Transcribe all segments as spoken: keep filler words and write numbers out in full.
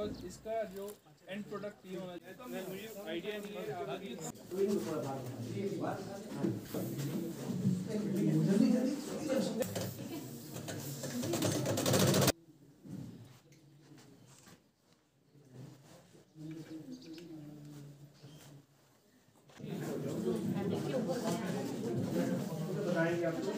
इसका जो and product ये होना चाहिए, मुझे आइडिया नहीं है आगे। बताएंगे आपको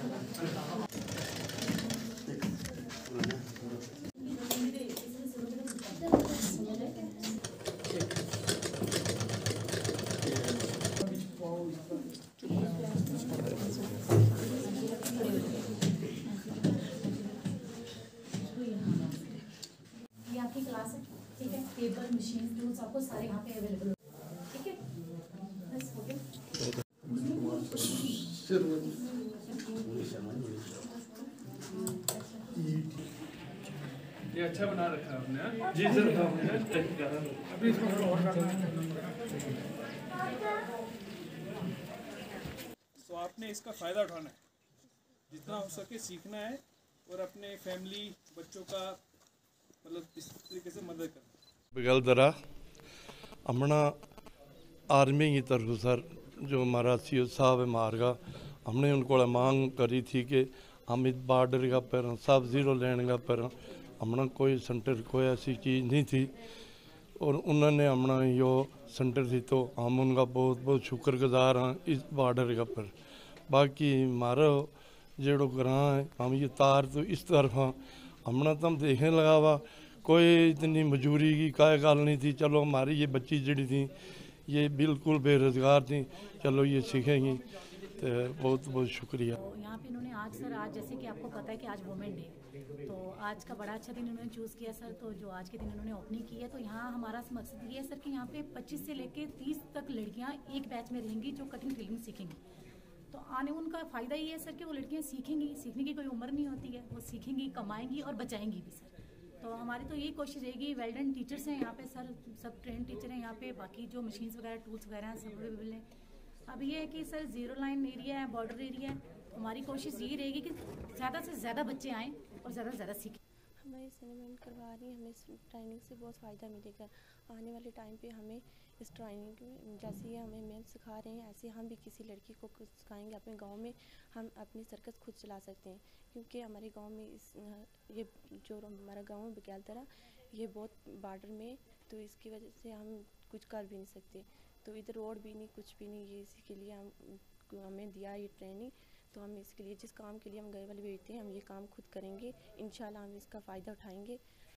आपकी क्लास है, ठीक है। टेबल, मशीन, टूल्स आपको सारे यहाँ पे अवेलेबल, ठीक है। बस हो गया। ये अच्छा बना रखा है आपने। जी सर, अभी इसको और करना है। तो आपने इसका फ़ायदा उठाना है, जितना हो सके सीखना है और अपने फैमिली बच्चों का मतलब इस तरीके से मदद करना। बगलदरा हमना आर्मी की तरफ सर जो हमारा सी ओ साहब है मारगा, हमने उनको मांग करी थी कि हम इस बॉर्डर का पर सब ज़ीरो लेने का पर हमने कोई सेंटर कोई ऐसी चीज़ नहीं थी और उन्होंने हमने यो सेंटर थी तो हम उनका बहुत बहुत शुक्रगुजार हैं इस बॉर्डर का पर। बाकी हमारा जो ग्रां है हम ये तार तो इस तरफ हमने तो हम देखने लगा हुआ कोई इतनी मजूरी की काय गल नहीं थी। चलो हमारी ये बच्ची जड़ी थी ये बिल्कुल बेरोज़गार थी, चलो ये सीखेंगी तो बहुत बहुत शुक्रिया। तो यहाँ पे इन्होंने आज सर आज जैसे कि आपको पता है कि आज वुमेन डे, तो आज का बड़ा अच्छा दिन इन्होंने चूज़ किया सर। तो जो आज के दिन इन्होंने ओपनिंग की है तो यहाँ हमारा मकसद ये है सर कि यहाँ पे पच्चीस से लेके तीस तक लड़कियाँ एक बैच में रहेंगी जो कटिंग टेलरिंग सीखेंगी। तो आने उनका फ़ायदा ये है सर कि वो लड़कियाँ सीखेंगी, सीखने की कोई उम्र नहीं होती है, वो सीखेंगी, कमाएंगी और बचाएंगी भी सर। तो हमारी तो यही कोशिश रहेगी। वेल्डन टीचर्स हैं यहाँ पे सर, सब ट्रेन टीचर हैं यहाँ पे, बाकी जो मशीन्स वगैरह टूल्स वगैरह हैं सब अवेलेबल हैं। अब ये है कि सर ज़ीरो लाइन एरिया है, बॉर्डर एरिया है, तो हमारी कोशिश यही रहेगी कि ज़्यादा से ज़्यादा बच्चे आएँ और ज़्यादा से ज़्यादा सीखें। हमारी सेनेमेंट करवा रही है, हमें इस ट्रेनिंग से बहुत फ़ायदा मिलेगा। आने वाले टाइम पे हमें इस ट्रेनिंग में जैसे ये हमें मैम सिखा रहे हैं ऐसे हम भी किसी लड़की को कुछ सिखाएंगे। अपने गांव में हम अपनी सर्कस खुद चला सकते हैं, क्योंकि हमारे गांव में इस ये जो हमारा गांव है बगैलदरा ये बहुत बॉर्डर में, तो इसकी वजह से हम कुछ कर भी नहीं सकते। तो इधर रोड भी नहीं, कुछ भी नहीं, ये इसी के लिए हम हमें दिया ये ट्रेनिंग। तो हम इसके लिए जिस काम के लिए हम घर वाले भेजते हैं हम ये काम खुद करेंगे। इंशाल्लाह हम इसका फ़ायदा उठाएंगे।